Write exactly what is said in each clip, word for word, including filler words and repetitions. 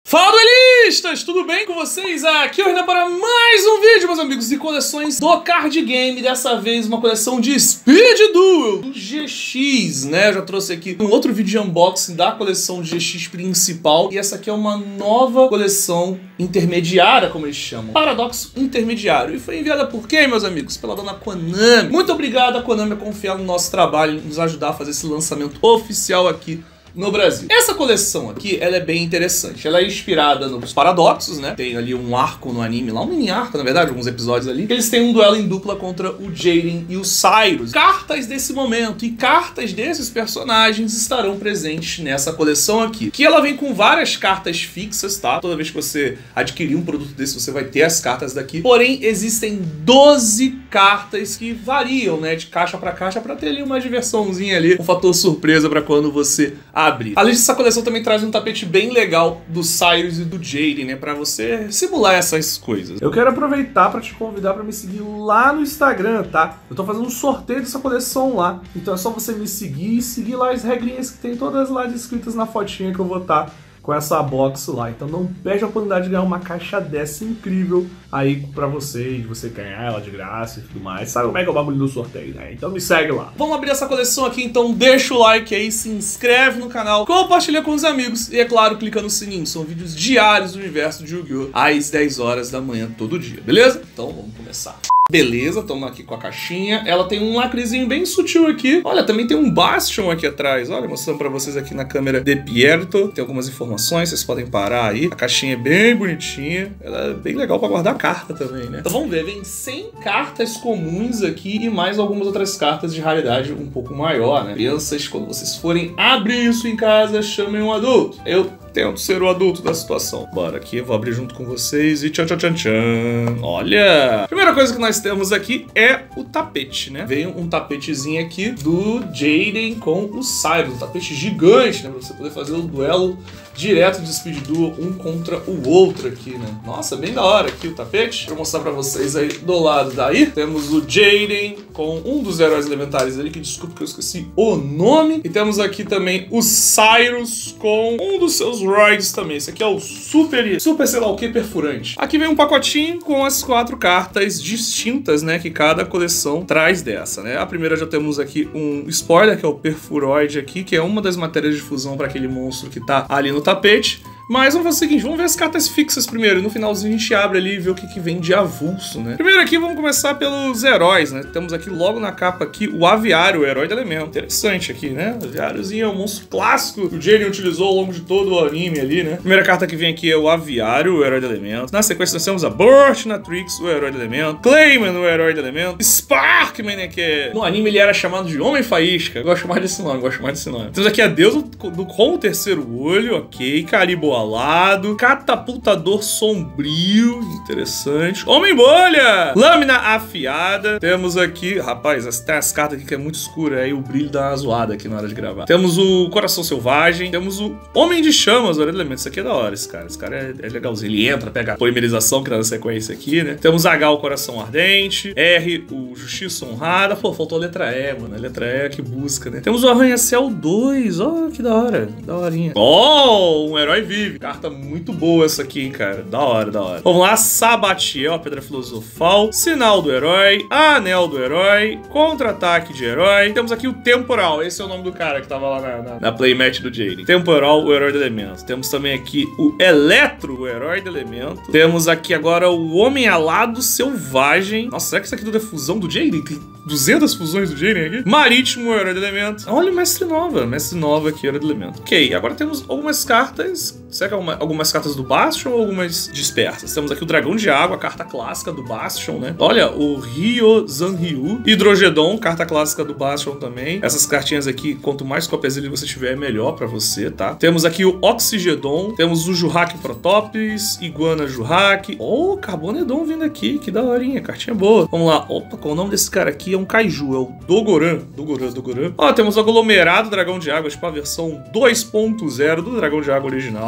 Fala, duelistas! Tudo bem com vocês? Aqui é o Renan para mais um vídeo, meus amigos, de coleções do card game. Dessa vez uma coleção de Speed Duel do G X, né? Eu já trouxe aqui um outro vídeo de unboxing da coleção G X principal. E essa aqui é uma nova coleção intermediária, como eles chamam. Paradoxo intermediário. E foi enviada por quem, meus amigos? Pela dona Konami. Muito obrigado a Konami a confiar no nosso trabalho e nos ajudar a fazer esse lançamento oficial aqui no Brasil. Essa coleção aqui, ela é bem interessante. Ela é inspirada nos Paradoxos, né? Tem ali um arco no anime, lá um mini arco, na verdade, alguns episódios ali. Eles têm um duelo em dupla contra o Jaden e o Cyrus. Cartas desse momento e cartas desses personagens estarão presentes nessa coleção aqui. Que ela vem com várias cartas fixas, tá? Toda vez que você adquirir um produto desse, você vai ter as cartas daqui. Porém, existem doze cartas que variam, né? De caixa pra caixa, pra ter ali uma diversãozinha ali, um fator surpresa pra quando você abrir. Além disso, essa coleção também traz um tapete bem legal do Cyrus e do Jaden, né? Pra você simular essas coisas. Eu quero aproveitar pra te convidar pra me seguir lá no Instagram, tá? Eu tô fazendo um sorteio dessa coleção lá. Então é só você me seguir e seguir lá as regrinhas que tem todas lá descritas na fotinha que eu vou estar com essa box lá. Então não perde a oportunidade de ganhar uma caixa dessa incrível aí pra você, de você ganhar ela de graça e tudo mais. Sabe como é que é o bagulho do sorteio, né? Então me segue lá. Vamos abrir essa coleção aqui, então deixa o like aí, se inscreve no canal, compartilha com os amigos e, é claro, clica no sininho. São vídeos diários do universo de Yu-Gi-Oh! Às dez horas da manhã todo dia, beleza? Então vamos começar. Beleza, estamos aqui com a caixinha. Ela tem um lacrezinho bem sutil aqui. Olha, também tem um Bastion aqui atrás. Olha, mostrando pra vocês aqui na câmera de perto. Tem algumas informações, vocês podem parar aí. A caixinha é bem bonitinha. Ela é bem legal pra guardar carta também, né? Então vamos ver, vem cem cartas comuns aqui e mais algumas outras cartas de raridade um pouco maior, né? Crianças, quando vocês forem abrir isso em casa, chamem um adulto. Eu tento ser o adulto da situação. Bora aqui, eu vou abrir junto com vocês e tchan tchan tchan tchan. Olha! Primeira coisa que nós temos aqui é o tapete, né? Veio um tapetezinho aqui do Jaden com o Cyrus. Um tapete gigante, né? Pra você poder fazer o duelo direto de Speed Duel, um contra o outro aqui, né? Nossa, bem da hora aqui o tapete. Vou mostrar pra vocês aí do lado daí. Temos o Jaden com um dos heróis elementares ali, que desculpa que eu esqueci o nome. E temos aqui também o Cyrus com um dos seus Roids também. Esse aqui é o Super, Super sei lá o que, perfurante. Aqui vem um pacotinho com as quatro cartas distintas, né? Que cada coleção traz dessa, né? A primeira já temos aqui um spoiler, que é o Perfuroid aqui, que é uma das matérias de fusão para aquele monstro que tá ali no tapete. Mas vamos fazer o seguinte, vamos ver as cartas fixas primeiro. E no finalzinho a gente abre ali e vê o que, que vem de avulso, né? Primeiro aqui vamos começar pelos heróis, né? Temos aqui logo na capa aqui o Aviário, o herói do elemento. Interessante aqui, né? O Aviáriozinho é um monstro clássico que o Jaden utilizou ao longo de todo o anime ali, né? Primeira carta que vem aqui é o Aviário, o herói do elemento. Na sequência nós temos a Burstinatrix, o herói do elemento. Clayman, o herói do elemento. Sparkman, né? Que é... no anime ele era chamado de Homem Faísca. Eu gosto mais desse nome, gosto mais desse nome. Temos aqui a deusa do, com o terceiro olho, ok. Caribo alado, catapultador sombrio, interessante. Homem-bolha, lâmina afiada. Temos aqui, rapaz, as, tem as cartas aqui que é muito escura, aí o brilho dá uma zoada aqui na hora de gravar. Temos o coração selvagem, temos o homem de chamas, olha o elemento, isso aqui é da hora, esse cara, esse cara é, é legalzinho, ele entra, pega a polimerização que tá na sequência aqui, né? Temos H, o coração ardente, R, o justiça honrada, pô, faltou a letra E, mano, a letra E que busca, né? Temos o arranha-céu dois, ó, oh, que da hora, da horinha. Ó, oh, um herói vive. Carta muito boa essa aqui, hein, cara. Da hora, da hora. Vamos lá. Sabatiel, a pedra filosofal. Sinal do herói. Anel do herói. Contra-ataque de herói. Temos aqui o Temporal. Esse é o nome do cara que tava lá na, na, na playmatch do Jaden. Temporal, o herói do elemento. Temos também aqui o Eletro, o herói do elemento. Temos aqui agora o Homem Alado Selvagem. Nossa, será que isso aqui tudo é fusão do Jaden? Tem duzentas fusões do Jaden aqui. Marítimo, o herói do elemento. Olha o Mestre Nova. Mestre Nova aqui, herói do elemento. Ok, agora temos algumas cartas. Será que é uma, algumas cartas do Bastion ou algumas dispersas? Temos aqui o Dragão de Água, a carta clássica do Bastion, né? Olha, o Ryozan-Ryu. Hidrogedon, carta clássica do Bastion também. Essas cartinhas aqui, quanto mais cópias dele você tiver, é melhor pra você, tá? Temos aqui o Oxigedon. Temos o Jurrak Protops, Iguana Jurrak. Oh, Carbonedon vindo aqui, que daorinha, cartinha boa. Vamos lá, opa, qual o nome desse cara aqui? É um Kaiju, é o Dogoran. Dogoran, Dogoran. Ó, temos o Aglomerado Dragão de Água, tipo a versão dois ponto zero do Dragão de Água original.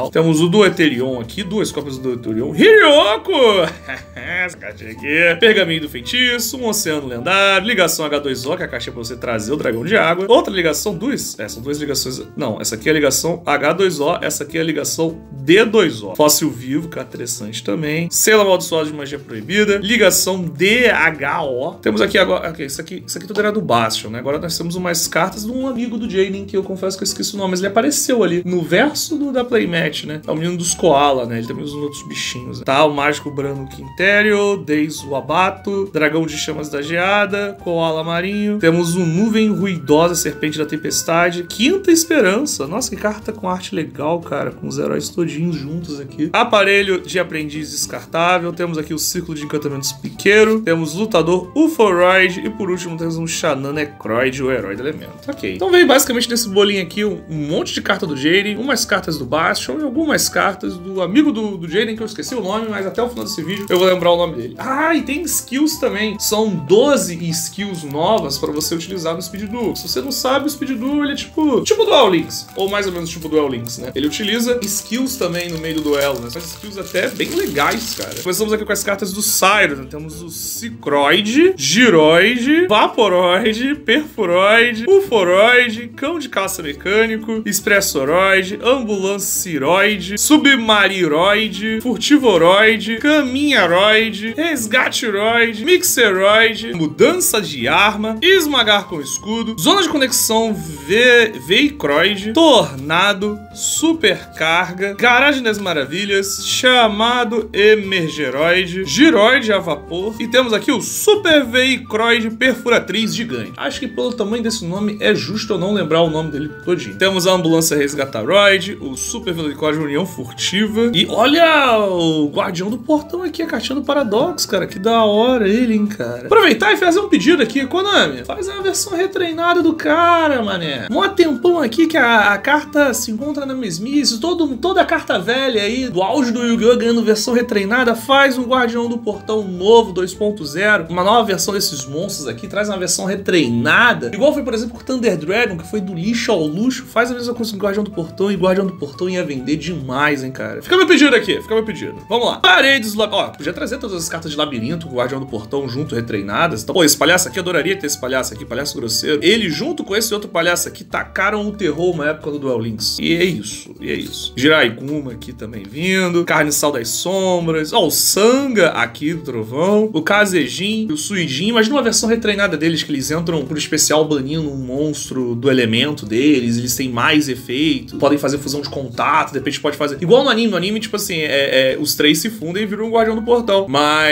legal. Temos o do Eterion aqui, duas cópias do Eterion. Ryoko! Essa caixinha aqui. Pergaminho do feitiço, um oceano lendário, ligação H dois O, que é a caixa pra você trazer o dragão de água. Outra ligação, duas. É, são duas ligações. Não, essa aqui é a ligação H dois O, essa aqui é a ligação D dois O. Fóssil vivo, que é interessante também. Selo amaldiçoado de magia proibida. Ligação D H O. Temos aqui agora. Okay, isso aqui, isso aqui tudo era do Bastion, né? Agora nós temos umas cartas de um amigo do Jaden, que eu confesso que eu esqueci o nome, mas ele apareceu ali no verso do, da Playmatch, né? É o menino dos Koala, né? Ele também usa os outros bichinhos. Né? Tá, o Mágico Brano Quintério, Deis o Abato, Dragão de Chamas da Geada, Koala Marinho. Temos o Nuvem Ruidosa, Serpente da Tempestade, Quinta Esperança. Nossa, que carta com arte legal, cara, com os heróis todinhos juntos aqui. Aparelho de Aprendiz Descartável. Temos aqui o Círculo de Encantamentos Piqueiro. Temos Lutador Uforoid. E por último temos um Xanã Necroid, o Herói do Elemento. Ok. Então veio basicamente nesse bolinho aqui um, um monte de carta do Jaden, umas cartas do Bastion e algumas cartas do amigo do, do Jaden, que eu esqueci o nome, mas até o final desse vídeo eu vou lembrar o nome dele. Ah, e tem skills também. São doze skills novas para você utilizar no Speed Duel. Se você não sabe, o Speed Duel ele é tipo, tipo Duel Links, ou mais ou menos tipo Duel Links, né? Ele utiliza skills também no meio do duelo, né? São skills até bem legais, cara. Começamos aqui com as cartas do Cyrus, né? Temos o Cicroid, Giroid, Vaporoid, Perforoid, Uforoid, Cão de Caça Mecânico, Expressoroid, Ambulanciroid, Submariroid, Furtivoroid, Caminharoid, Resgateroid, Mixeroid, Mudança de Arma, Esmagar com Escudo, Zona de Conexão v Veicroid, Tornado, Supercarga, Garagem das Maravilhas, Chamado Emergeroid, Giroid a Vapor e temos aqui o Super Veicroid Perfuratriz Gigante. Acho que pelo tamanho desse nome é justo eu não lembrar o nome dele todinho. Temos a Ambulância Resgataroid, o Super Veicroid União Furtiva e olha o Guardião do Portão aqui, a cartinha do Paradox, cara, que da hora ele, hein, cara. Aproveitar e fazer um pedido aqui, Konami, faz uma versão retreinada do cara, mané. Mó tempão aqui que a, a carta se encontra na mesmice, todo, toda a carta velha aí, do auge do Yu-Gi-Oh! Ganhando versão retreinada, faz um Guardião do Portão novo, dois ponto zero, uma nova versão desses monstros aqui, traz uma versão retreinada, igual foi, por exemplo, com o Thunder Dragon, que foi do lixo ao luxo, faz a mesma coisa com o Guardião do Portão, e Guardião do Portão ia vender demais, hein, cara. Fica meu pedido aqui, fica meu pedido. Vamos lá. Paredes, ó, podia trazer todas as cartas de labirinto, com o Guardião do Portão junto, retreinadas. Então, pô, esse palhaço aqui, adoraria ter esse palhaço aqui, palhaço grosseiro. Ele, junto com esse outro palhaço aqui, tacaram o terror uma época do Duel Links. E é isso, e é isso. Jiraiguma aqui também vindo, Carniçal das Sombras, ó, o Sanga aqui do Trovão, o Kazejin, o Suijin. Imagina uma versão retreinada deles, que eles entram por especial banindo um monstro do elemento deles, eles têm mais efeito, podem fazer fusão de contato, de repente pode fazer... Igual no anime, no anime, tipo assim, é, é, os três se fundem e viram um Guardião do Portão.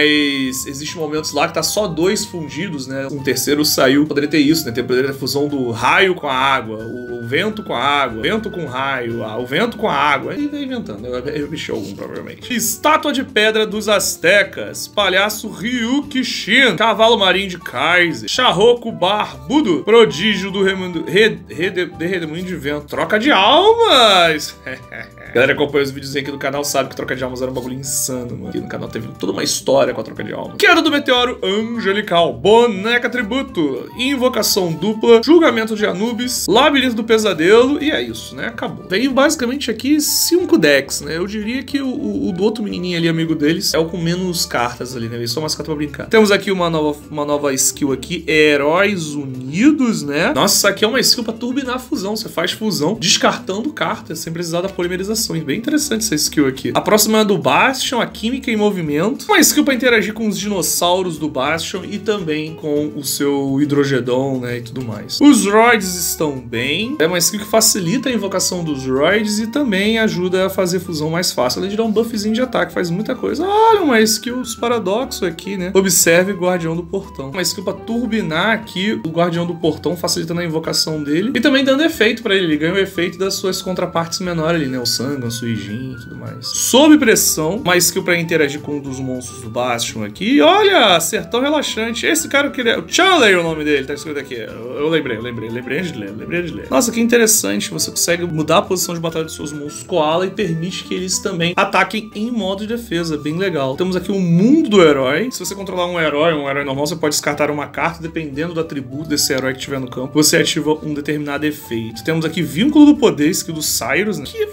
Mas existem momentos lá que tá só dois fundidos, né? Um terceiro saiu, poderia ter isso, né? Poderia ter a fusão do raio com a água, o, o vento com a água, o vento com o raio, a, o vento com a água. E vai inventando, eu repeti algum, provavelmente. Estátua de Pedra dos Aztecas, Palhaço Ryukishin, Cavalo Marinho de Kaiser, Charroco Barbudo, Prodígio do Remundo, Re, Re, de, de Redemoinho de Vento, Troca de Almas! A galera que acompanha os vídeos aqui do canal sabe que Troca de Almas era um bagulho insano, mano. Aqui no canal teve toda uma história com a Troca de Almas. Queda do Meteoro Angelical, Boneca Tributo, Invocação Dupla, Julgamento de Anubis, Labirinto do Pesadelo, e é isso, né? Acabou. Veio basicamente aqui cinco decks, né? Eu diria que o, o, o do outro menininho ali, amigo deles, é o com menos cartas ali, né? Veio só umas cartas pra brincar. Temos aqui uma nova, uma nova skill aqui, Heróis Unidos, né? Nossa, isso aqui é uma skill pra turbinar a fusão. Você faz fusão descartando cartas, sem precisar da polimerização. Bem interessante essa skill aqui. A próxima é do Bastion, a Química em Movimento. Uma skill pra interagir com os dinossauros do Bastion e também com o seu Hidrogedon, né, e tudo mais. Os Roids estão bem. É uma skill que facilita a invocação dos Roids e também ajuda a fazer fusão mais fácil, além de dar um buffzinho de ataque, faz muita coisa. Olha, uma skill dos Paradoxo aqui, né? Observe o Guardião do Portão. Uma skill pra turbinar aqui o Guardião do Portão, facilitando a invocação dele e também dando efeito pra ele. Ele ganha o efeito das suas contrapartes menores ali, né? O Sanga, Suijin e tudo mais. Sob pressão, uma skill pra interagir com um dos monstros do Bastion aqui. E olha, Sertão Relaxante. Esse cara eu queria... O Chanley é o nome dele, tá escrito aqui. Eu, eu lembrei, eu lembrei, lembrei de ler, lembrei de ler. Nossa, que interessante. Você consegue mudar a posição de batalha dos seus monstros Koala e permite que eles também ataquem em modo de defesa. Bem legal. Temos aqui o Mundo do Herói. Se você controlar um herói, um herói normal, você pode descartar uma carta, dependendo do atributo desse herói que tiver no campo. Você ativa um determinado efeito. Temos aqui Vínculo do Poder, skill do Cyrus, né? Que faz você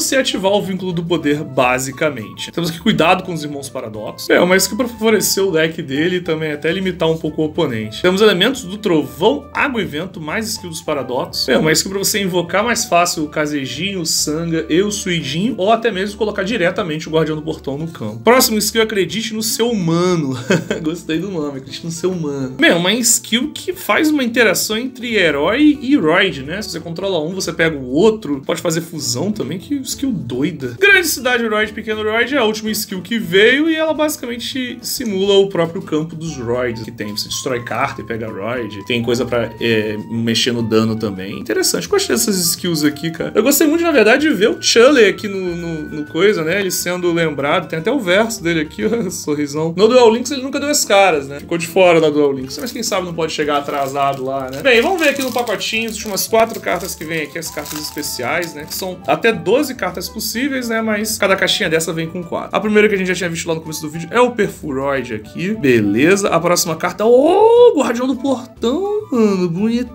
você ativar o vínculo do poder, basicamente. Temos que cuidado com os irmãos paradoxos. É uma skill para favorecer o deck dele e também até limitar um pouco o oponente. Temos elementos do trovão, água e vento, mais skill dos paradoxos. É uma skill para você invocar mais fácil o Kazejinho, o Sanga e o Suidinho, ou até mesmo colocar diretamente o Guardião do Portão no campo. Próximo skill, acredite no seu humano. Gostei do nome, acredite no seu humano. Bem, uma skill que faz uma interação entre herói e Roid, né? Se você controla um, você pega o outro. Pode fazer fusão também, que skill doida. Grande cidade Roid, pequeno Roid é a última skill que veio e ela basicamente simula o próprio campo dos Roids que tem. Você destrói carta e pega Roid. Tem coisa pra é, mexer no dano também. Interessante. Gostei dessas skills aqui, cara. Eu gostei muito, na verdade, de ver o Chully aqui no, no, no coisa, né? Ele sendo lembrado. Tem até o verso dele aqui, ó, sorrisão. No Duel Links ele nunca deu as caras, né? Ficou de fora da Duel Links. Mas quem sabe não pode chegar atrasado lá, né? Bem, vamos ver aqui no pacotinho as últimas quatro cartas que vem aqui, as cartas especiais, né? Que são até doze cartas possíveis, né? Mas cada caixinha dessa vem com quatro. A primeira que a gente já tinha visto lá no começo do vídeo é o Perfuroid aqui. Beleza. A próxima carta, oh, Guardião do Portão, mano.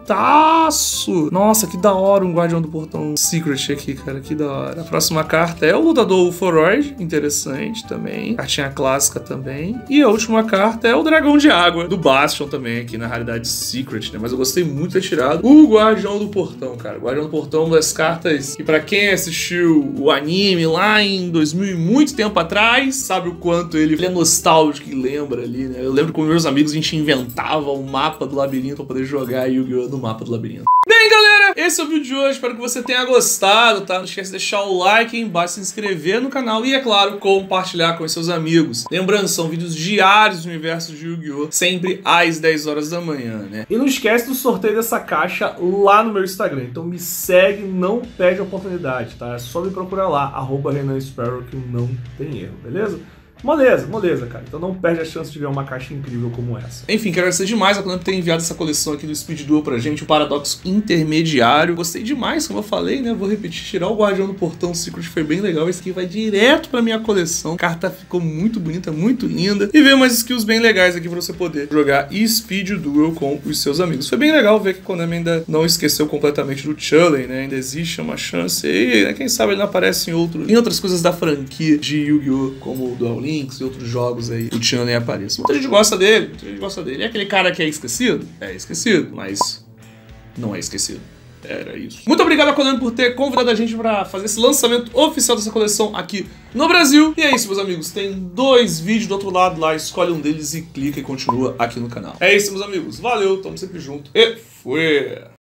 Bonitaço. Nossa, que da hora um Guardião do Portão Secret aqui, cara. Que da hora. A próxima carta é o Lutador Uforoid. Interessante também. Cartinha clássica também. E a última carta é o Dragão de Água do Bastion também aqui, na realidade Secret, né? Mas eu gostei muito de ter tirado o Guardião do Portão, cara. O Guardião do Portão, uma das cartas que pra quem assistiu o anime lá em dois mil e muito tempo atrás, sabe o quanto ele, ele é nostálgico e lembra ali, né? Eu lembro que com meus amigos a gente inventava um mapa do labirinto pra poder jogar Yu-Gi-Oh! No mapa do labirinto. Bem, galera, esse é o vídeo de hoje. Espero que você tenha gostado, tá? Não esquece de deixar o like aí embaixo, se inscrever no canal e, é claro, compartilhar com os seus amigos. Lembrando, são vídeos diários do universo de Yu-Gi-Oh! Sempre às dez horas da manhã, né? E não esquece do sorteio dessa caixa lá no meu Instagram. Então me segue, não perde a oportunidade, tá? É só me procurar lá, arroba Renan Sparrow, que não tem erro, beleza? Moleza, moleza, cara. Então não perde a chance de ver uma caixa incrível como essa. Enfim, quero agradecer demais a Konami por ter enviado essa coleção aqui do Speed Duel pra gente, o Paradoxo Intermediário. Gostei demais, como eu falei, né? Vou repetir, tirar o Guardião do Portão Secret foi bem legal. Esse aqui vai direto pra minha coleção. A carta ficou muito bonita, muito linda. E veio umas skills bem legais aqui pra você poder jogar Speed Duel com os seus amigos. Foi bem legal ver que a Konami ainda não esqueceu completamente do Chully, né? Ainda existe uma chance. E né, quem sabe ele não aparece em, outro, em outras coisas da franquia de Yu-Gi-Oh! Como o Duel Links e outros jogos aí, o Chully aparece. Muita gente gosta dele, muita gente gosta dele. É aquele cara que é esquecido? É esquecido, mas não é esquecido. Era isso. Muito obrigado a Konami por ter convidado a gente pra fazer esse lançamento oficial dessa coleção aqui no Brasil. E é isso, meus amigos. Tem dois vídeos do outro lado lá. Escolhe um deles e clica e continua aqui no canal. É isso, meus amigos. Valeu, tamo sempre junto. E fui!